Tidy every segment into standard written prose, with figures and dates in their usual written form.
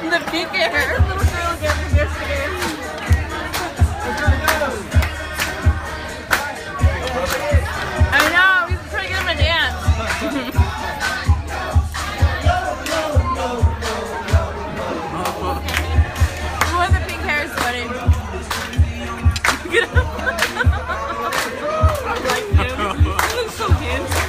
The pink hair. Little girl got me yesterday. I know, we should try to get him to dance. Who has the pink hair sweating? I like him. He looks so handsome.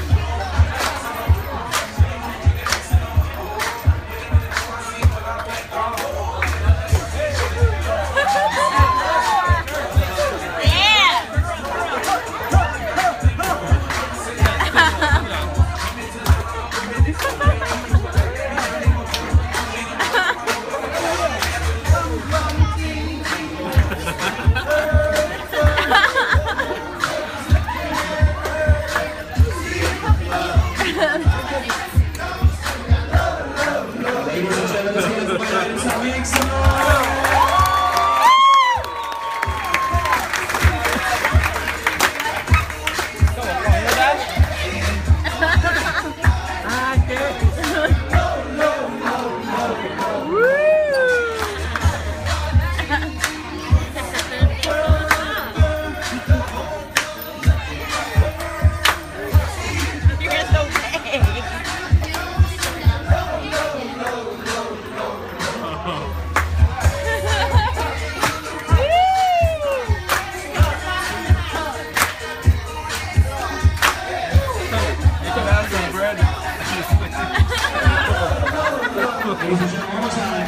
Ladies and gentlemen, one more time.